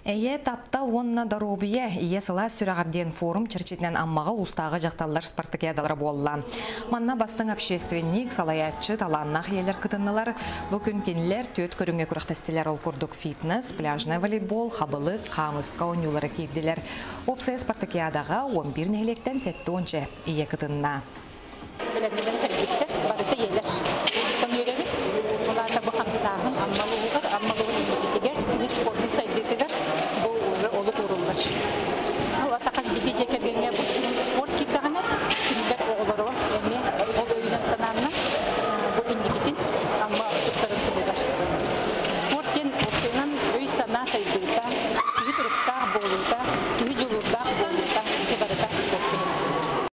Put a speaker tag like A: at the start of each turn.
A: Эйе таптал онна доробия ие сыла сүрағарден форум черчетнен аммағыл устағы жақталар спартакиадалар болла. Манна бастың общественник, салаятчы, таланнақ елер кытыннылар. Бүкін кенілер төт көріңе күрақтастелер ол күрдік фитнес, пляжный волейбол, қабылық, қамысқа ойнулары кейділер. Опсай спартакиадаға 11 нәйлектен сәтті ончы ие кытынна.
B: Беләнелен кәргетті, барыты елер.